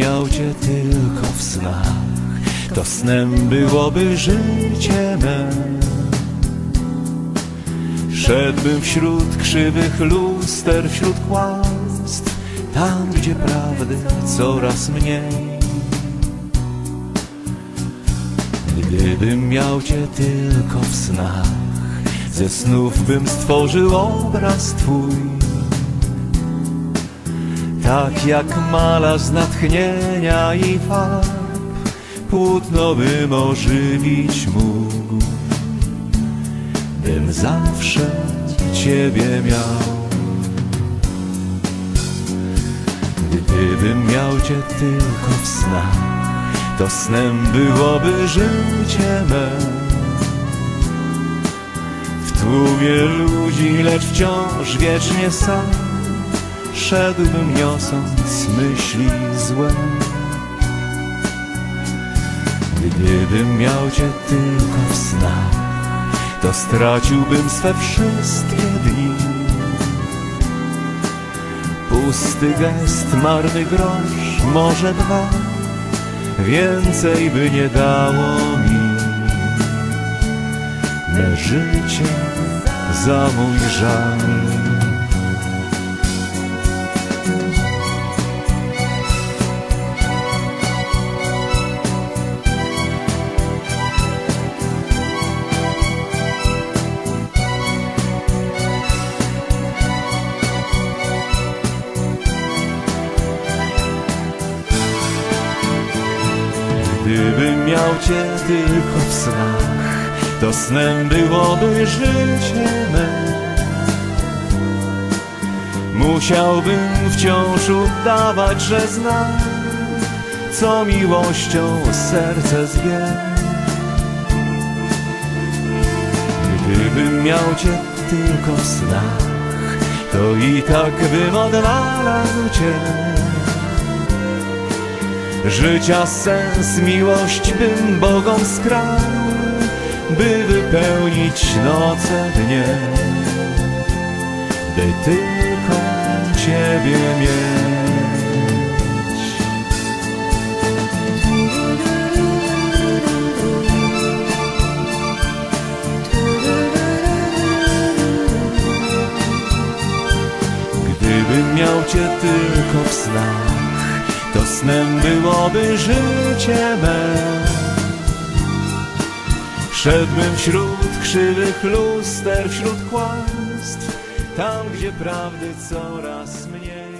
miał Cię tylko w snach, to snem byłoby życie me. Szedłbym wśród krzywych luster, wśród kłamstw, tam gdzie prawdy coraz mniej. Gdybym miał Cię tylko w snach, ze snów bym stworzył obraz Twój. Tak jak malarz z natchnienia i farb, płótno bym ożywić mógł. Bym zawsze Ciebie miał. Gdybym miał Cię tylko w snach, to snem byłoby życie me. W tłumie ludzi, lecz wciąż wiecznie sam, szedłbym niosąc myśli złe. Gdybym miał Cię tylko w snach, to straciłbym swe wszystkie dni. Pusty gest, marny grosz, może dwa, więcej by nie dało mi. Me życie za mój żal. Gdybym miał Cię tylko w snach, to snem byłoby życie me. Musiałbym wciąż udawać, że znam, co miłością serce zwie. Gdybym miał Cię tylko w snach, to i tak bym odnalazł Cię. Życia sens, miłość bym Bogom skradł, by wypełnić noce, dnie, by tylko Ciebie mieć. Gdybym miał Cię tylko w snach, to snem byłoby życie me. Szedłbym wśród krzywych luster, wśród kłamstw, tam gdzie prawdy coraz mniej.